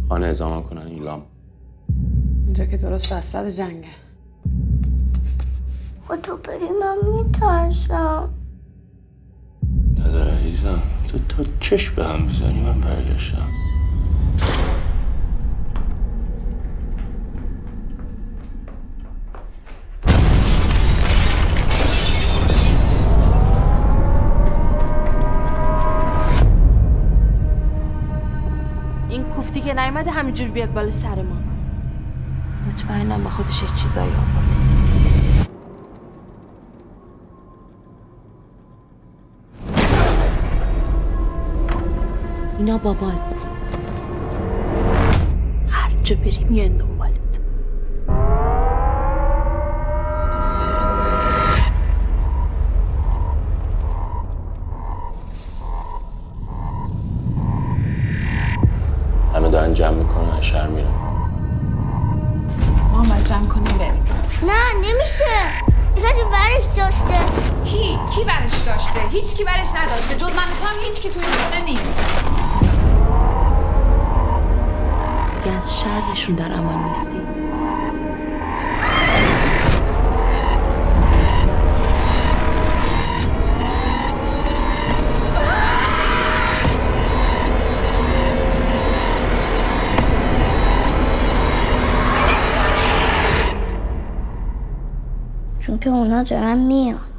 خانه اعزام کنن ایلام. اینجا که درست وسط جنگه. خود تو بری من میترسم. نداره عزیزم، تو تا چشم به هم بزنی من برگشتم. این کوفتی که نیومده همینجور بیاد بالا سر ما. مطمئنم با خودش یه چیزایی آورده. اینا بابان هر جا بری میان دنبالت. همه دارن جمع میکنن از شهر میرن. محمد جمع کنیم بریم. نه نمیشه. کسی برش داشته. کی برش داشته؟ هیچ کی برش نداشته جز من و تو هم هیچ کی توی این خونه نیست. دیگه از شرشون در امان نیستیم. چون که اونا دارن میان.